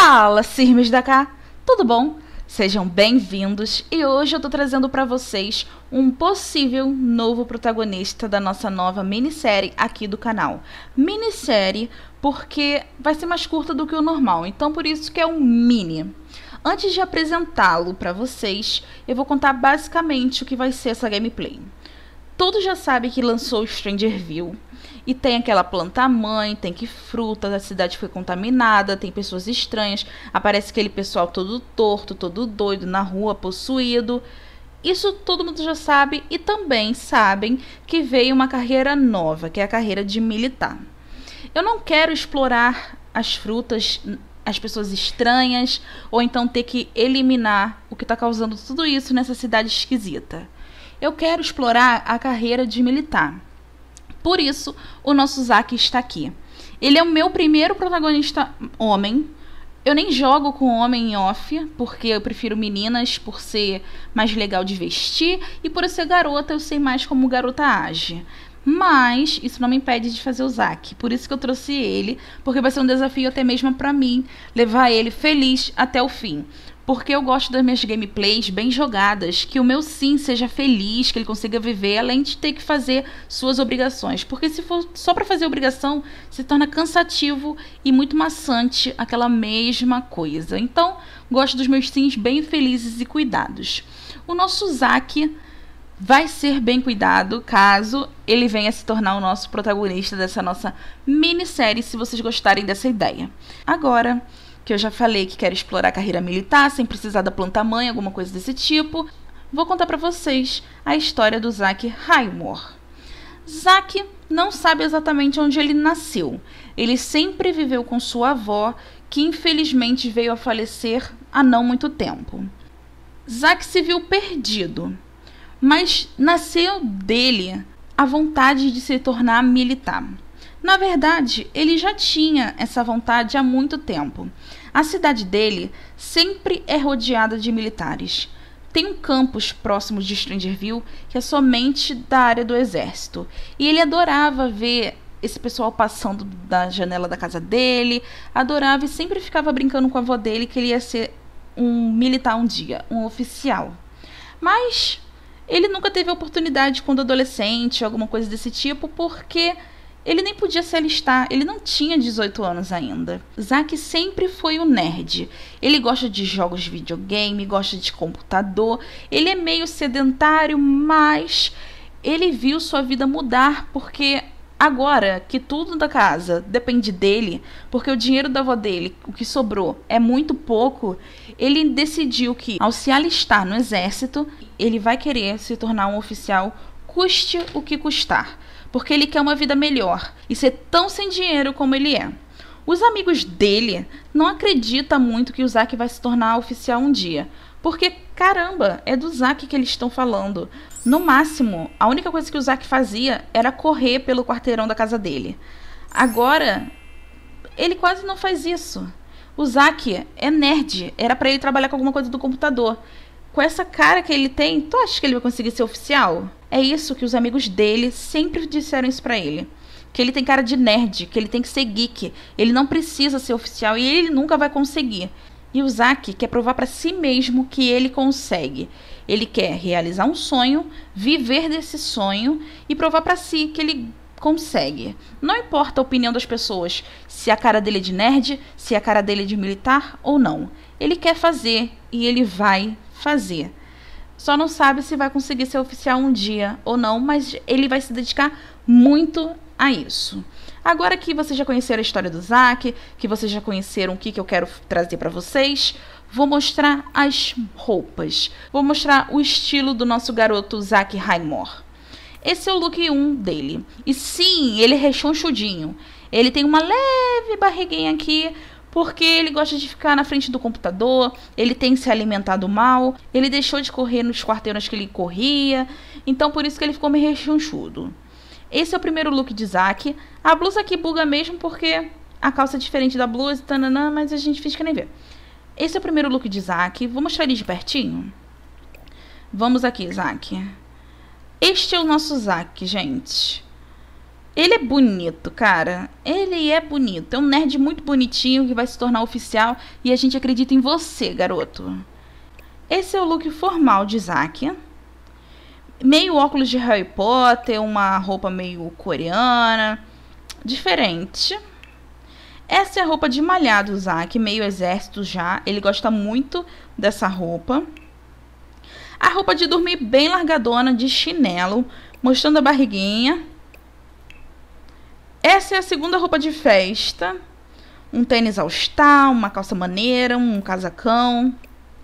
Fala, Sirmes da cá, tudo bom? Sejam bem-vindos e hoje eu tô trazendo para vocês um possível novo protagonista da nossa nova minissérie aqui do canal. Minissérie porque vai ser mais curta do que o normal, então por isso que é um mini. Antes de apresentá-lo para vocês, eu vou contar basicamente o que vai ser essa gameplay. Todos já sabem que lançou o Strangerville. E tem aquela planta-mãe, tem que fruta, a cidade foi contaminada, tem pessoas estranhas, aparece aquele pessoal todo torto, todo doido na rua, possuído. Isso todo mundo já sabe e também sabem que veio uma carreira nova, que é a carreira de militar. Eu não quero explorar as frutas, as pessoas estranhas, ou então ter que eliminar o que está causando tudo isso nessa cidade esquisita. Eu quero explorar a carreira de militar. Por isso, o nosso Zack está aqui. Ele é o meu primeiro protagonista homem. Eu nem jogo com homem em off, porque eu prefiro meninas por ser mais legal de vestir. E por eu ser garota, eu sei mais como garota age. Mas isso não me impede de fazer o Zack. Por isso que eu trouxe ele, porque vai ser um desafio até mesmo para mim, levar ele feliz até o fim. Porque eu gosto das minhas gameplays bem jogadas, que o meu sim seja feliz, que ele consiga viver, além de ter que fazer suas obrigações. Porque se for só para fazer obrigação, se torna cansativo e muito maçante aquela mesma coisa. Então, gosto dos meus sims bem felizes e cuidados. O nosso Zack vai ser bem cuidado caso ele venha se tornar o nosso protagonista dessa nossa minissérie, se vocês gostarem dessa ideia. Agora que eu já falei que quero explorar a carreira militar sem precisar da planta-mãe, alguma coisa desse tipo, vou contar para vocês a história do Zack Highmore. Zack não sabe exatamente onde ele nasceu. Ele sempre viveu com sua avó, que infelizmente veio a falecer há não muito tempo. Zack se viu perdido, mas nasceu dele a vontade de se tornar militar. Na verdade, ele já tinha essa vontade há muito tempo. A cidade dele sempre é rodeada de militares. Tem um campus próximo de Strangerville que é somente da área do exército. E ele adorava ver esse pessoal passando da janela da casa dele, adorava e sempre ficava brincando com a avó dele que ele ia ser um militar um dia, um oficial. Mas ele nunca teve a oportunidade quando adolescente, alguma coisa desse tipo, porque ele nem podia se alistar, ele não tinha 18 anos ainda. Zack sempre foi um nerd. Ele gosta de jogos de videogame, gosta de computador. Ele é meio sedentário, mas ele viu sua vida mudar porque agora que tudo da casa depende dele, porque o dinheiro da avó dele, o que sobrou, é muito pouco, ele decidiu que ao se alistar no exército, ele vai querer se tornar um oficial, custe o que custar. Porque ele quer uma vida melhor e ser tão sem dinheiro como ele é. Os amigos dele não acreditam muito que o Zack vai se tornar oficial um dia. Porque, caramba, é do Zack que eles estão falando. No máximo, a única coisa que o Zack fazia era correr pelo quarteirão da casa dele. Agora, ele quase não faz isso. O Zack é nerd, era pra ele trabalhar com alguma coisa do computador. Com essa cara que ele tem, tu acha que ele vai conseguir ser oficial? É isso que os amigos dele sempre disseram isso pra ele. Que ele tem cara de nerd, que ele tem que ser geek. Ele não precisa ser oficial e ele nunca vai conseguir. E o Zack quer provar pra si mesmo que ele consegue. Ele quer realizar um sonho, viver desse sonho e provar pra si que ele consegue. Não importa a opinião das pessoas, se a cara dele é de nerd, se a cara dele é de militar ou não. Ele quer fazer e ele vai fazer. Só não sabe se vai conseguir ser oficial um dia ou não, mas ele vai se dedicar muito a isso. Agora que vocês já conheceram a história do Zack, que vocês já conheceram o que eu quero trazer para vocês, vou mostrar as roupas. Vou mostrar o estilo do nosso garoto Zack Highmore. Esse é o look 1 dele. E sim, ele é rechonchudinho. Ele tem uma leve barriguinha aqui, porque ele gosta de ficar na frente do computador, ele tem se alimentado mal, ele deixou de correr nos quarteirões que ele corria, então por isso que ele ficou meio rechonchudo. Esse é o primeiro look de Zack. A blusa aqui buga mesmo porque a calça é diferente da blusa, tananã, mas a gente finge que nem vê. Esse é o primeiro look de Zack. Vou mostrar ele de pertinho. Vamos aqui, Zack. Este é o nosso Zack, gente. Ele é bonito, cara. Ele é bonito. É um nerd muito bonitinho que vai se tornar oficial e a gente acredita em você, garoto. Esse é o look formal de Zack. Meio óculos de Harry Potter, uma roupa meio coreana, diferente. Essa é a roupa de malhar do Zack, meio exército já. Ele gosta muito dessa roupa. A roupa de dormir bem largadona, de chinelo, mostrando a barriguinha. Essa é a segunda roupa de festa. Um tênis all-star, uma calça maneira, um casacão.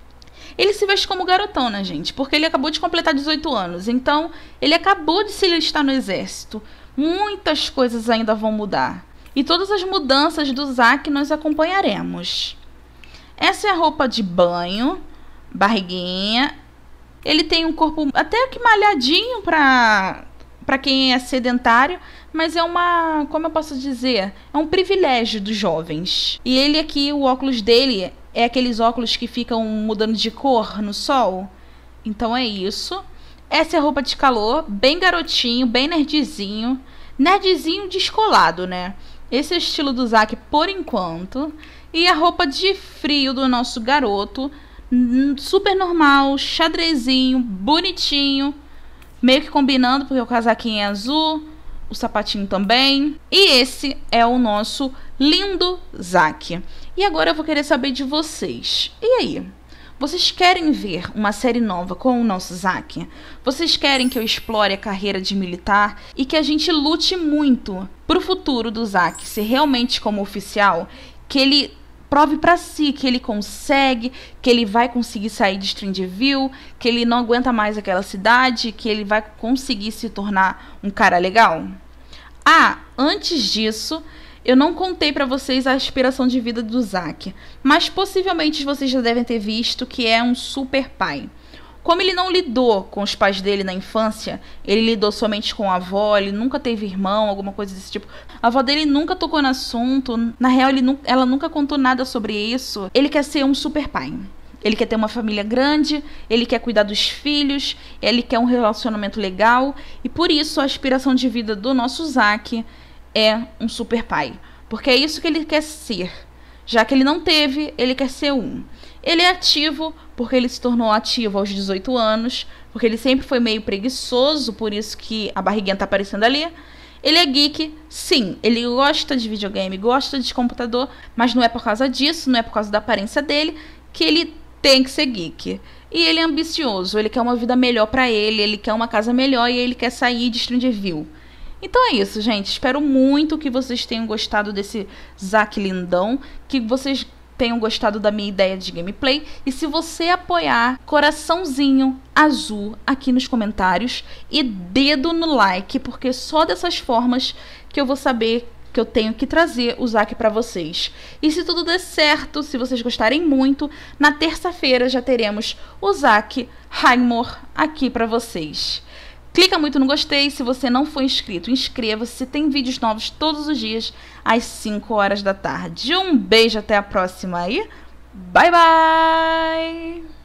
Ele se veste como garotão, né, gente? Porque ele acabou de completar 18 anos. Então, ele acabou de se alistar no exército. Muitas coisas ainda vão mudar. E todas as mudanças do Zack nós acompanharemos. Essa é a roupa de banho. Barriguinha. Ele tem um corpo até que malhadinho para quem é sedentário. Mas é uma, como eu posso dizer, é um privilégio dos jovens. E ele aqui, o óculos dele é aqueles óculos que ficam mudando de cor no sol. Então é isso. Essa é a roupa de calor, bem garotinho, bem nerdzinho. Nerdzinho descolado, né? Esse é o estilo do Zack por enquanto. E a roupa de frio do nosso garoto, super normal, xadrezinho, bonitinho. Meio que combinando, porque o casaquinho é azul, o sapatinho também. E esse é o nosso lindo Zack. E agora eu vou querer saber de vocês. E aí? Vocês querem ver uma série nova com o nosso Zack? Vocês querem que eu explore a carreira de militar e que a gente lute muito pro futuro do Zack ser realmente como oficial? Que ele prove pra si que ele consegue, que ele vai conseguir sair de Strangerville, que ele não aguenta mais aquela cidade, que ele vai conseguir se tornar um cara legal? Ah, antes disso, eu não contei pra vocês a aspiração de vida do Zack, mas possivelmente vocês já devem ter visto que é um super pai. Como ele não lidou com os pais dele na infância, ele lidou somente com a avó, ele nunca teve irmão, alguma coisa desse tipo. A avó dele nunca tocou no assunto, na real ela nunca contou nada sobre isso. Ele quer ser um super pai. Ele quer ter uma família grande, ele quer cuidar dos filhos, ele quer um relacionamento legal. E por isso a aspiração de vida do nosso Zack é um super pai. Porque é isso que ele quer ser. Já que ele não teve, ele quer ser um. Ele é ativo porque ele se tornou ativo aos 18 anos. Porque ele sempre foi meio preguiçoso, por isso que a barriguinha tá aparecendo ali. Ele é geek, sim, ele gosta de videogame, gosta de computador, mas não é por causa disso, não é por causa da aparência dele que ele tem que ser geek. E ele é ambicioso, ele quer uma vida melhor pra ele, ele quer uma casa melhor e ele quer sair de Strangerville. Então é isso, gente. Espero muito que vocês tenham gostado desse Zack lindão, que vocês tenham gostado da minha ideia de gameplay. E se você apoiar, coraçãozinho azul aqui nos comentários e dedo no like, porque só dessas formas que eu vou saber que eu tenho que trazer o Zack pra vocês. E se tudo der certo, se vocês gostarem muito, na terça-feira já teremos o Zack Highmore aqui pra vocês. Clica muito no gostei, se você não for inscrito, inscreva-se, tem vídeos novos todos os dias às 5 horas da tarde. Um beijo, até a próxima e bye bye!